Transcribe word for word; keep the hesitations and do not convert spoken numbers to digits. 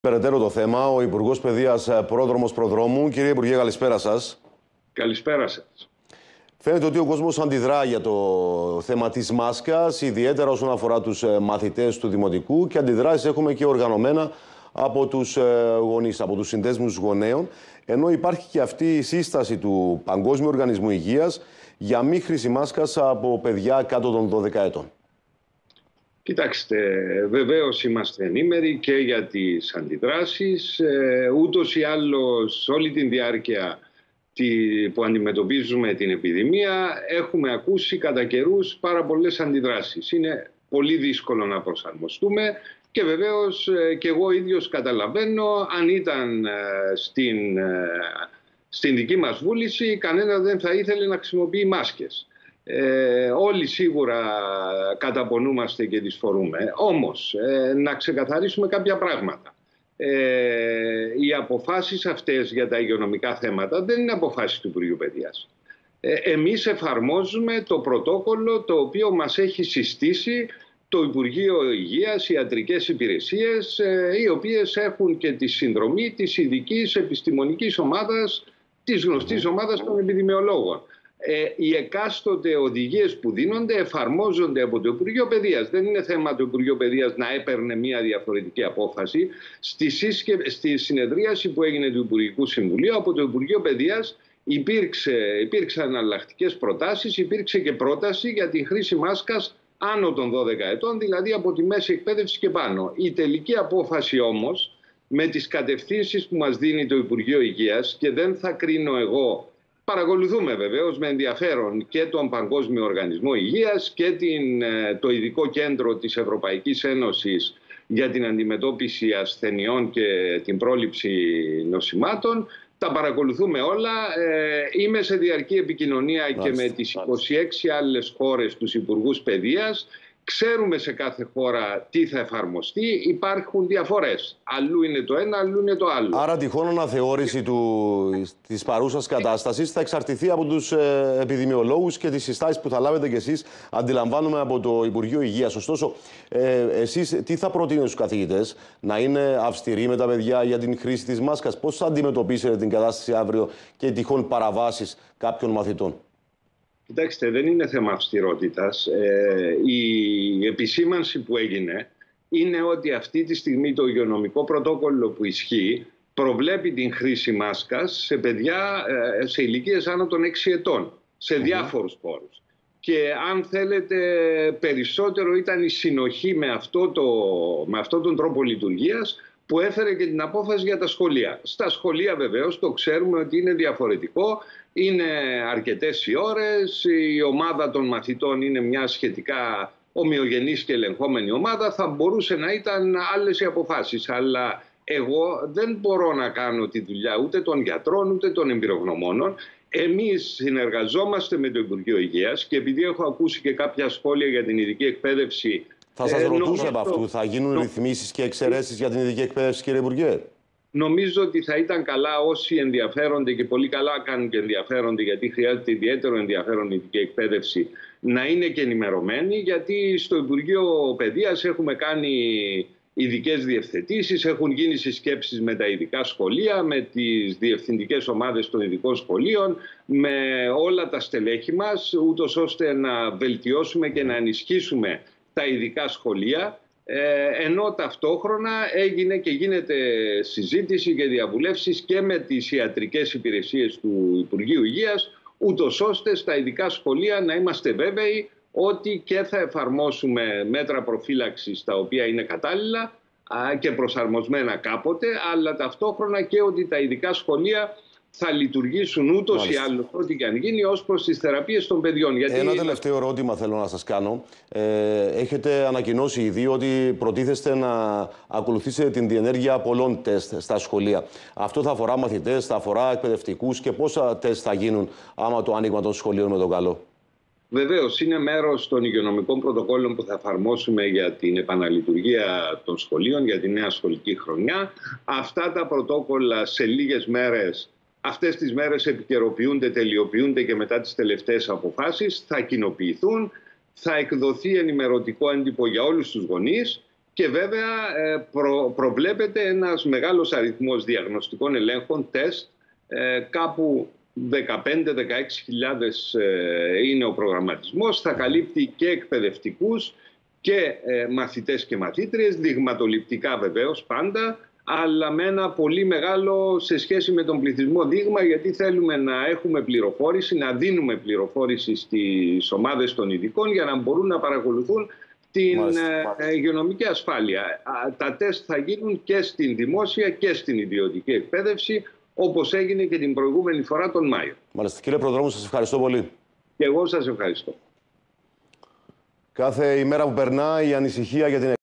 Περαιτέρω το θέμα, ο Υπουργός Παιδείας Πρόδρομος Προδρόμου. Κύριε Υπουργέ, καλησπέρα σας. Καλησπέρα σας. Φαίνεται ότι ο κόσμος αντιδρά για το θέμα της μάσκας, ιδιαίτερα όσον αφορά τους μαθητές του Δημοτικού, και αντιδράσεις έχουμε και οργανωμένα από τους γονείς, από τους συνδέσμους γονέων, ενώ υπάρχει και αυτή η σύσταση του Παγκόσμιου Οργανισμού Υγείας για μη χρήση μάσκας από παιδιά κάτω των δώδεκα ετών. Κοιτάξτε, βεβαίως είμαστε ενήμεροι και για τις αντιδράσεις. Ε, ούτως ή άλλως όλη την διάρκεια που αντιμετωπίζουμε την επιδημία έχουμε ακούσει κατά καιρούς πάρα πολλές αντιδράσεις. Είναι πολύ δύσκολο να προσαρμοστούμε και βεβαίως και εγώ ίδιος καταλαβαίνω, αν ήταν στην, στην δική μας βούληση κανένα δεν θα ήθελε να χρησιμοποιεί μάσκες. Ε, όλοι σίγουρα καταπονούμαστε και τις φορούμε. Όμως, ε, να ξεκαθαρίσουμε κάποια πράγματα. Ε, οι αποφάσεις αυτές για τα υγειονομικά θέματα δεν είναι αποφάσεις του Υπουργείου Παιδείας. Ε, εμείς εφαρμόζουμε το πρωτόκολλο το οποίο μας έχει συστήσει το Υπουργείο Υγείας, οι ιατρικές υπηρεσίες, ε, οι οποίες έχουν και τη συνδρομή της ειδικής επιστημονικής ομάδας, της γνωστής ομάδας των επιδημιολόγων. Ε, οι εκάστοτε οδηγίες που δίνονται εφαρμόζονται από το Υπουργείο Παιδείας. Δεν είναι θέμα του Υπουργείου Παιδείας να έπαιρνε μια διαφορετική απόφαση. Στη, σύσκε... στη συνεδρίαση που έγινε του Υπουργικού Συμβουλίου από το Υπουργείο Παιδείας υπήρξε... υπήρξαν εναλλακτικές προτάσεις, υπήρξε και πρόταση για την χρήση μάσκας άνω των δώδεκα ετών, δηλαδή από τη μέση εκπαίδευση και πάνω. Η τελική απόφαση όμως, με τις κατευθύνσεις που μας δίνει το Υπουργείο Υγείας, και δεν θα κρίνω εγώ. Παρακολουθούμε βεβαίως με ενδιαφέρον και τον Παγκόσμιο Οργανισμό Υγείας και την, το Ειδικό Κέντρο της Ευρωπαϊκής Ένωσης για την αντιμετώπιση ασθενειών και την πρόληψη νοσημάτων. Τα παρακολουθούμε όλα. Ε, είμαι σε διαρκή επικοινωνία μάλιστα, και με τις είκοσι έξι άλλες χώρες, τους Υπουργούς Παιδείας. Ξέρουμε σε κάθε χώρα τι θα εφαρμοστεί. Υπάρχουν διαφορές. Αλλού είναι το ένα, αλλού είναι το άλλο. Άρα τυχόν αναθεώρηση του, της παρούσας κατάστασης θα εξαρτηθεί από τους ε, επιδημιολόγους και τις συστάσεις που θα λάβετε κι εσείς, αντιλαμβάνομαι, από το Υπουργείο Υγείας. Ωστόσο, ε, εσείς τι θα προτείνετε στους καθηγητές, να είναι αυστηροί με τα παιδιά για την χρήση της μάσκας? Πώς θα αντιμετωπίσετε την κατάσταση αύριο και τυχόν παραβάσεις κάποιων μαθητών? Κοιτάξτε, δεν είναι θέμα αυστηρότητας. Ε, η επισήμανση που έγινε είναι ότι αυτή τη στιγμή το υγειονομικό πρωτόκολλο που ισχύει προβλέπει την χρήση μάσκας σε παιδιά σε ηλικίες άνω των έξι ετών, σε διάφορους χώρους. Και αν θέλετε περισσότερο ήταν η συνοχή με αυτό, το, με αυτό τον τρόπο λειτουργίας που έφερε και την απόφαση για τα σχολεία. Στα σχολεία βεβαίως το ξέρουμε ότι είναι διαφορετικό. Είναι αρκετές οι ώρες, η ομάδα των μαθητών είναι μια σχετικά ομοιογενής και ελεγχόμενη ομάδα. Θα μπορούσε να ήταν άλλες οι αποφάσεις, αλλά εγώ δεν μπορώ να κάνω τη δουλειά ούτε των γιατρών ούτε των εμπειρογνωμόνων. Εμείς συνεργαζόμαστε με το Υπουργείο Υγείας και επειδή έχω ακούσει και κάποια σχόλια για την ειδική εκπαίδευση. Θα σας ε, ρωτούσα από αυτού, θα γίνουν νο... ρυθμίσεις και εξαιρέσεις για την ειδική εκπαίδευση, κύριε Υπουργέ? Νομίζω ότι θα ήταν καλά όσοι ενδιαφέρονται, και πολύ καλά κάνουν και ενδιαφέρονται, γιατί χρειάζεται ιδιαίτερο ενδιαφέρον η ειδική εκπαίδευση, να είναι και ενημερωμένοι, γιατί στο Υπουργείο Παιδείας έχουμε κάνει ειδικές διευθετήσεις, έχουν γίνει συσκέψεις με τα ειδικά σχολεία, με τις διευθυντικές ομάδες των ειδικών σχολείων, με όλα τα στελέχη μας, ούτως ώστε να βελτιώσουμε και να ενισχύσουμε τα ειδικά σχολεία. Ε, ενώ ταυτόχρονα έγινε και γίνεται συζήτηση και διαβουλεύσεις και με τις ιατρικές υπηρεσίες του Υπουργείου Υγείας, ούτως ώστε στα ειδικά σχολεία να είμαστε βέβαιοι ότι και θα εφαρμόσουμε μέτρα προφύλαξης τα οποία είναι κατάλληλα και προσαρμοσμένα κάποτε, αλλά ταυτόχρονα και ότι τα ειδικά σχολεία θα λειτουργήσουν ούτως ή άλλως, ό,τι και αν γίνει, ως προς τις θεραπείες των παιδιών. Γιατί... Ένα τελευταίο ερώτημα θέλω να σας κάνω. Ε, έχετε ανακοινώσει ήδη ότι προτίθεστε να ακολουθήσετε την διενέργεια πολλών τεστ στα σχολεία. Αυτό θα αφορά μαθητές, θα αφορά εκπαιδευτικούς, και πόσα τεστ θα γίνουν άμα το άνοιγμα των σχολείων με τον καλό? Βεβαίως, είναι μέρος των υγειονομικών πρωτοκόλλων που θα εφαρμόσουμε για την επαναλειτουργία των σχολείων, για τη νέα σχολική χρονιά. Αυτά τα πρωτόκολλα σε λίγες μέρες, αυτές τις μέρες επικαιροποιούνται, τελειοποιούνται και μετά τις τελευταίες αποφάσεις θα κοινοποιηθούν, θα εκδοθεί ενημερωτικό έντυπο για όλους τους γονείς και βέβαια προ, προβλέπεται ένας μεγάλος αριθμός διαγνωστικών ελέγχων, τεστ, κάπου δεκαπέντε με δεκαέξι χιλιάδες είναι ο προγραμματισμός, θα καλύπτει και εκπαιδευτικούς και μαθητές και μαθήτριες, δειγματοληπτικά βεβαίως πάντα, αλλά με ένα πολύ μεγάλο σε σχέση με τον πληθυσμό δείγμα, γιατί θέλουμε να έχουμε πληροφόρηση, να δίνουμε πληροφόρηση στις ομάδες των ειδικών για να μπορούν να παρακολουθούν την ε, υγειονομική ασφάλεια. Τα τεστ θα γίνουν και στην δημόσια και στην ιδιωτική εκπαίδευση, όπως έγινε και την προηγούμενη φορά τον Μάιο. Μάλιστα. Κύριε Προδρόμου, σας ευχαριστώ πολύ. Και εγώ σας ευχαριστώ. Κάθε ημέρα που περνά η ανησυχία για την